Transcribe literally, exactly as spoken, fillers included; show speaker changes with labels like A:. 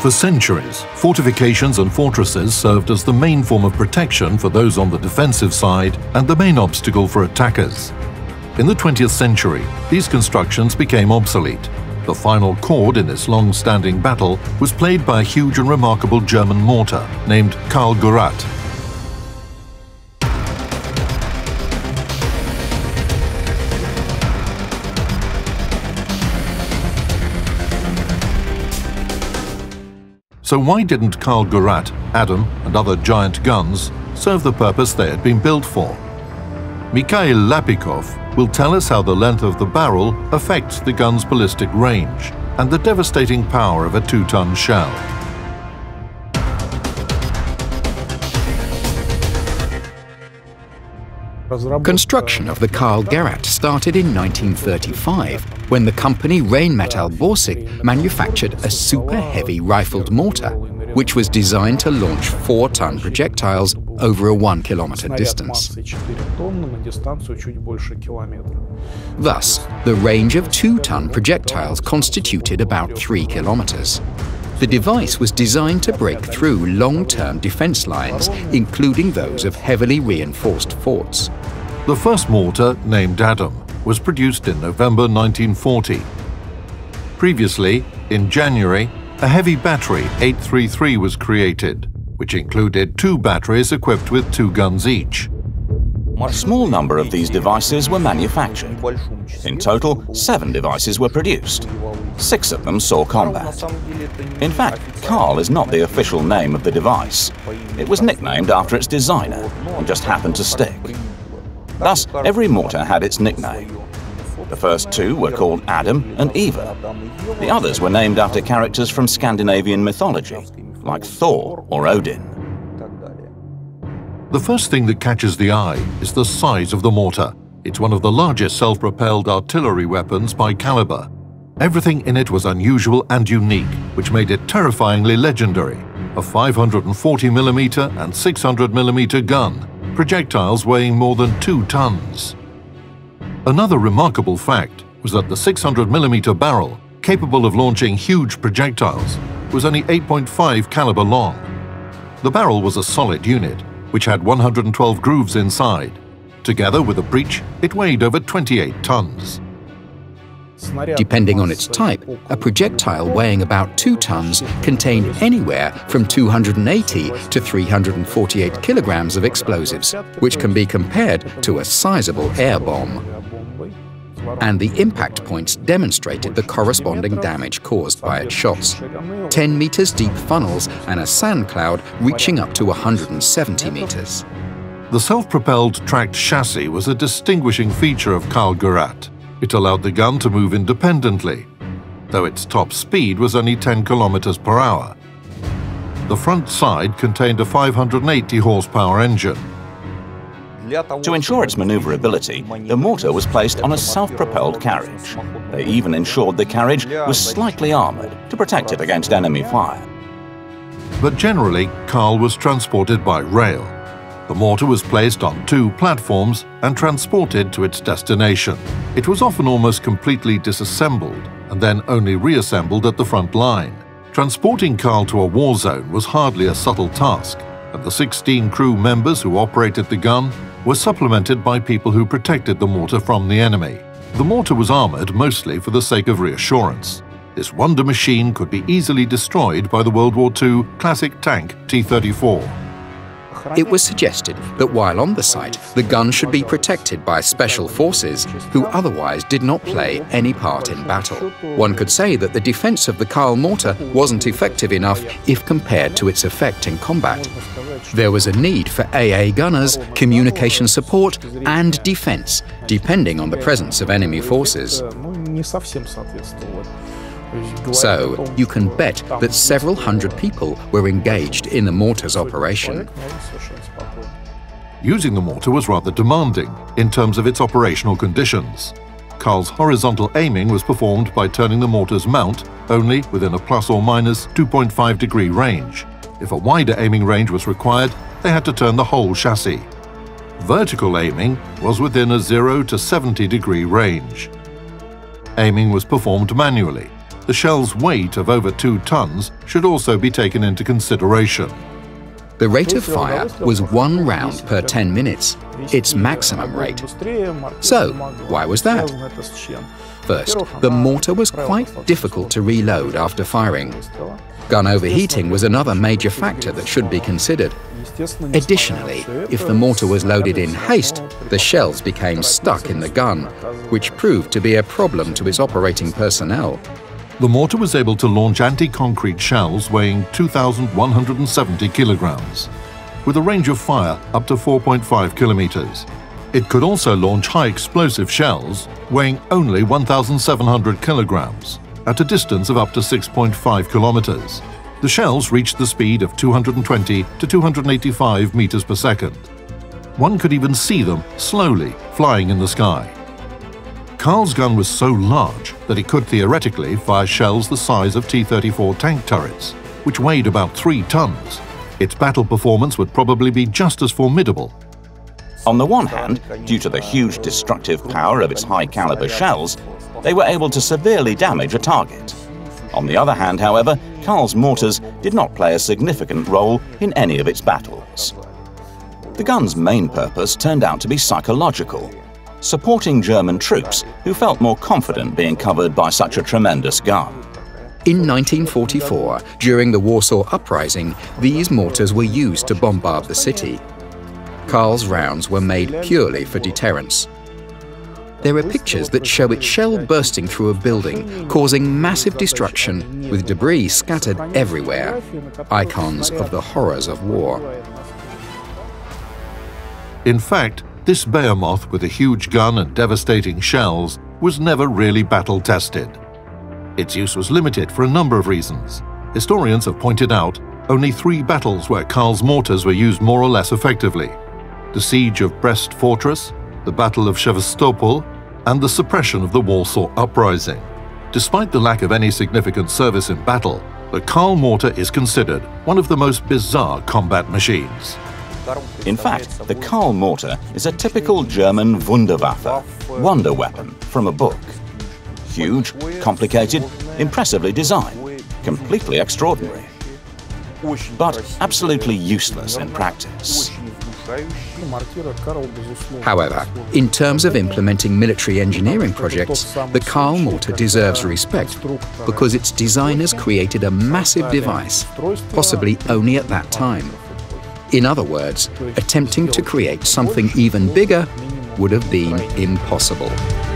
A: For centuries, fortifications and fortresses served as the main form of protection for those on the defensive side and the main obstacle for attackers. In the twentieth century, these constructions became obsolete. The final chord in this long-standing battle was played by a huge and remarkable German mortar named Karl-Gerät. So why didn't Karl-Gerät, Adam and other giant guns serve the purpose they had been built for? Mikhail Lapikov will tell us how the length of the barrel affects the gun's ballistic range and the devastating power of a two-ton shell.
B: Construction of the Karl-Gerät started in nineteen thirty-five, when the company Rheinmetall Borsig manufactured a super-heavy rifled mortar, which was designed to launch four-ton projectiles over a one-kilometer distance. Thus, the range of two-ton projectiles constituted about three kilometers. The device was designed to break through long-term defense lines, including those of heavily reinforced forts.
A: The first mortar, named Adam, was produced in November nineteen forty. Previously, in January, a heavy battery eight thirty-three was created, which included two batteries equipped with two guns each.
C: A small number of these devices were manufactured. In total, seven devices were produced. Six of them saw combat. In fact, Karl is not the official name of the device. It was nicknamed after its designer and just happened to stick. Thus, every mortar had its nickname. The first two were called Adam and Eva. The others were named after characters from Scandinavian mythology, like Thor or Odin.
A: The first thing that catches the eye is the size of the mortar. It's one of the largest self-propelled artillery weapons by caliber. Everything in it was unusual and unique, which made it terrifyingly legendary. A five hundred forty millimeter and six hundred millimeter gun, projectiles weighing more than two tons. Another remarkable fact was that the six hundred millimeter barrel, capable of launching huge projectiles, was only eight point five caliber long. The barrel was a solid unit, which had one hundred twelve grooves inside. Together with a breech, it weighed over twenty-eight tons.
B: Depending on its type, a projectile weighing about two tons contained anywhere from two hundred eighty to three hundred forty-eight kilograms of explosives, which can be compared to a sizable air bomb. And the impact points demonstrated the corresponding damage caused by its shots. ten meters deep funnels and a sand cloud reaching up to one hundred seventy meters.
A: The self-propelled tracked chassis was a distinguishing feature of Karl-Gerät. It allowed the gun to move independently, though its top speed was only ten kilometers per hour. The front side contained a five hundred eighty horsepower engine.
C: To ensure its maneuverability, the mortar was placed on a self-propelled carriage. They even ensured the carriage was slightly armored to protect it against enemy fire.
A: But generally, Karl was transported by rail. The mortar was placed on two platforms and transported to its destination. It was often almost completely disassembled and then only reassembled at the front line. Transporting Karl to a war zone was hardly a subtle task, and the sixteen crew members who operated the gun were supplemented by people who protected the mortar from the enemy. The mortar was armored mostly for the sake of reassurance. This wonder machine could be easily destroyed by the World War Two classic tank T thirty-four.
B: It was suggested that while on the site, the gun should be protected by special forces who otherwise did not play any part in battle. One could say that the defense of the Karl mortar wasn't effective enough if compared to its effect in combat. There was a need for A A gunners, communication support, and defense, depending on the presence of enemy forces. So, you can bet that several hundred people were engaged in the mortar's operation.
A: Using the mortar was rather demanding in terms of its operational conditions. Karl's horizontal aiming was performed by turning the mortar's mount only within a plus or minus two point five degree range. If a wider aiming range was required, they had to turn the whole chassis. Vertical aiming was within a zero to seventy degree range. Aiming was performed manually. The shell's weight of over two tons should also be taken into consideration.
B: The rate of fire was one round per ten minutes, its maximum rate. So, why was that? First, the mortar was quite difficult to reload after firing. Gun overheating was another major factor that should be considered. Additionally, if the mortar was loaded in haste, the shells became stuck in the gun, which proved to be a problem to its operating personnel.
A: The mortar was able to launch anti-concrete shells weighing two thousand one hundred seventy kilograms, with a range of fire up to four point five kilometers. It could also launch high-explosive shells weighing only one thousand seven hundred kilograms at a distance of up to six point five kilometers. The shells reached the speed of two hundred twenty to two hundred eighty-five meters per second. One could even see them slowly flying in the sky. Karl's gun was so large that it could theoretically fire shells the size of T thirty-four tank turrets, which weighed about three tons. Its battle performance would probably be just as formidable.
C: On the one hand, due to the huge destructive power of its high-caliber shells, they were able to severely damage a target. On the other hand, however, Karl's mortars did not play a significant role in any of its battles. The gun's main purpose turned out to be psychological, supporting German troops who felt more confident being covered by such a tremendous gun.
B: In nineteen forty-four, during the Warsaw Uprising, these mortars were used to bombard the city. Karl's rounds were made purely for deterrence. There are pictures that show its shell bursting through a building, causing massive destruction, with debris scattered everywhere, icons of the horrors of war.
A: In fact, this behemoth with a huge gun and devastating shells was never really battle-tested. Its use was limited for a number of reasons. Historians have pointed out only three battles where Karl's mortars were used more or less effectively: the Siege of Brest Fortress, the Battle of Sevastopol, and the suppression of the Warsaw Uprising. Despite the lack of any significant service in battle, the Karl mortar is considered one of the most bizarre combat machines.
C: In fact, the Karl mortar is a typical German Wunderwaffe, wonder weapon, from a book. Huge, complicated, impressively designed, completely extraordinary, but absolutely useless in practice.
B: However, in terms of implementing military engineering projects, the Karl mortar deserves respect because its designers created a massive device, possibly only at that time. In other words, attempting to create something even bigger would have been impossible.